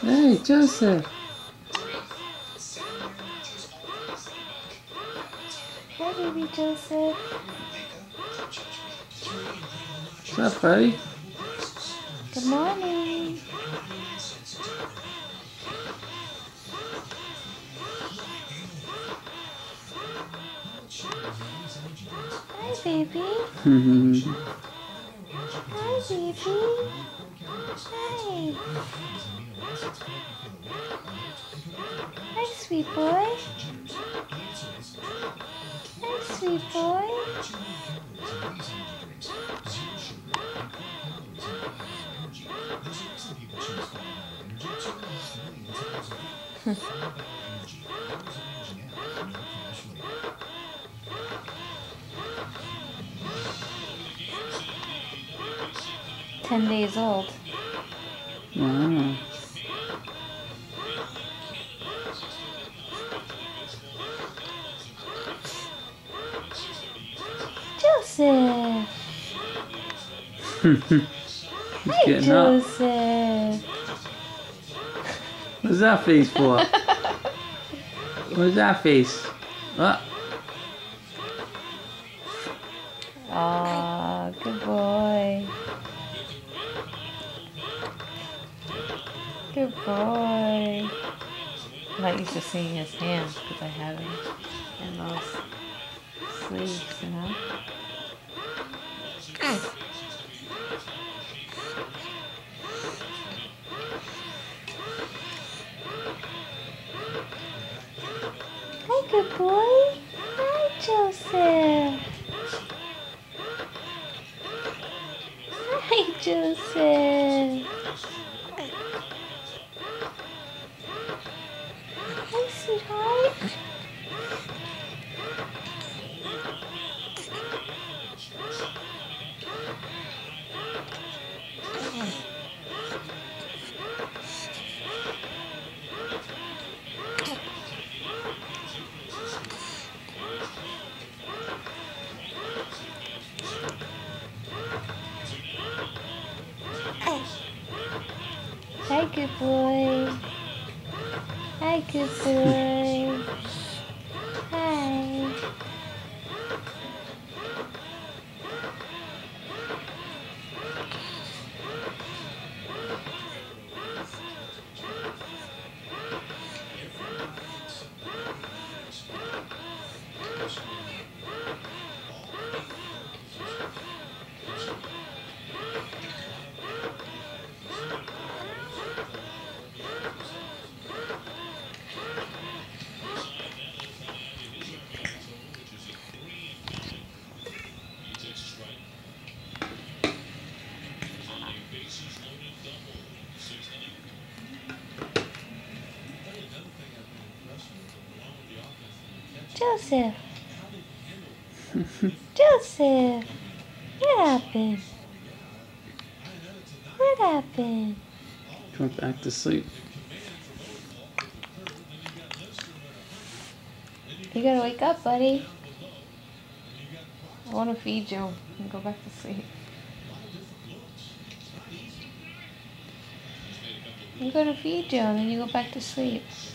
Hey, Joseph. Hi, baby Joseph. What's up, buddy? Good morning. Hi, baby. Hi, baby. Hi. Hi, sweet boy. Hi, sweet boy. 10 days old. Wow. Joseph. Hi, Getting Joseph. What's that face for? What's that face? What? Aw, good boy. Good boy. I'm not used to seeing his hands because I have him in those sleeves, you know? Hi, good boy. Hi, Joseph. Hi, Joseph. Hi, sweetheart. Hi, good boy. Hi, good boy. Hi. Joseph. Joseph. What happened? What happened? Went back to sleep. You gotta wake up, buddy. I want to feed you and go back to sleep. I'm gonna feed you and then you go back to sleep.